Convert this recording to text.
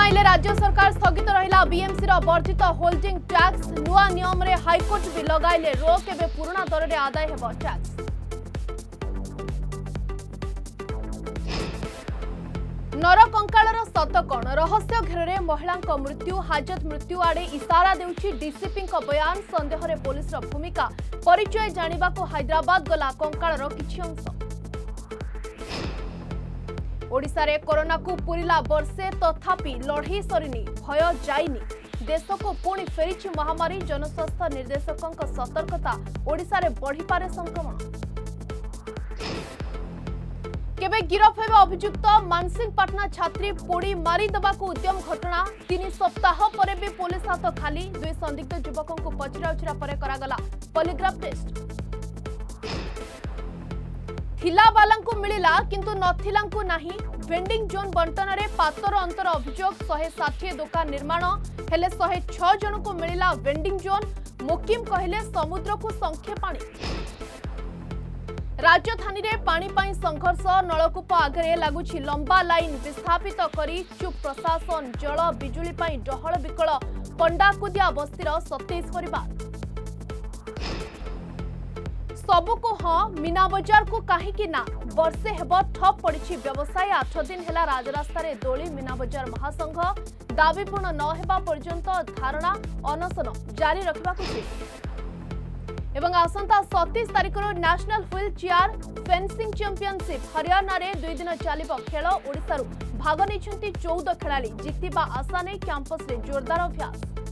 कमाइले राज्य सरकार स्थगित रहिला बीएमसी रो वर्धित होल्डिंग टैक्स नुआ नियम रे हाईकोर्ट भी लगाइले रोक एवं पुराना दर रे आदाय हेबो टैक्स। नरकंकाळर सत कण रहस्य घेरे महिला मृत्यु हाजत मृत्यु आड़े इशारा देउछि डीसीपी बयान संदेह रे पुलिस रो भूमिका परिचय जानिबा को हैदराबाद गला कंकाळर किछि अंश। ओडिशा रे कोरोना को पुरिला वर्षे तथापि लड़ई सरीनी भय जाइनी देश को पुणी फेरी महामारी जनस्वास्थ्य निर्देशकों सतर्कता ओडिशा रे बढ़ी पारे संक्रमण। केबे गिरफ हेबे अभियुक्त मानसिंहपाटना छात्री पोड़ी मारी देबा को उद्यम घटना 3 सप्ताह परे भी पुलिस हाथ खाली 2 संदिग्ध युवकों को पचराउचरा परे करागला पॉलीग्राफ टेस्ट। थिला वालांकु मिलिला किंतु नथिलांकु नाही वेंडिंग जोन बंटन रे पातर अंतर अभियोग 160 दुकान निर्माण हेले 106 जन को मिलिला वेंडिंग जोन मुकिम कहले समुद्र को संख्या पानी। राजधानी रे पानी पाई संघर्ष नलकूप आगे लगुछि लंबा लाइन विस्थापित करी चुप प्रशासन जल बिजुली पाई डहल विकल पंडाकुदिया बस्तीर 27 परिवार। सबको हाँ मीना बजार को कहीं ना वर्षे हेब ठप पड़ी व्यवसाय 8 दिन है राजरास्ता दोली मीना बजार महासंघ दाबी पूर्ण न हेबा पर्यंत धारणा अनशन जारी रखा एवं आसंता 27 तारिख national wheel chair fencing championship Haryana रे 2 दिन चलिबो खेल ओडिसा भाग नहीं 14 खेलाड़ी जितिबा आशा नहीं कैंपस रे जोरदार अभ्यास।